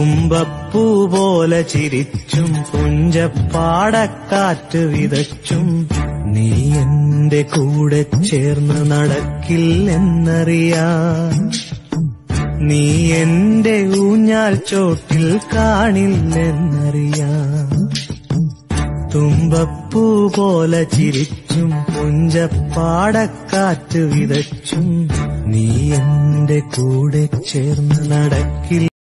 തുമ്പപ്പൂ പോലെ ചിരിച്ചും പുഞ്ചപ്പാടക്കാറ്റ് വിതച്ചും നീ എന്റെ കൂടെ ചേർന്ന് നടക്കില്ലെന്നറിയാം. നീ എന്റെ ഊഞ്ഞാൽ ചോട്ടിൽ കാണില്ലെന്നറിയാം. തുമ്പപ്പൂ പോലെ ചിരിച്ചും പുഞ്ചപ്പാടക്കാറ്റ് വിതച്ചും നീ എന്റെ കൂടെ ചേർന്ന് നടക്കില്ല.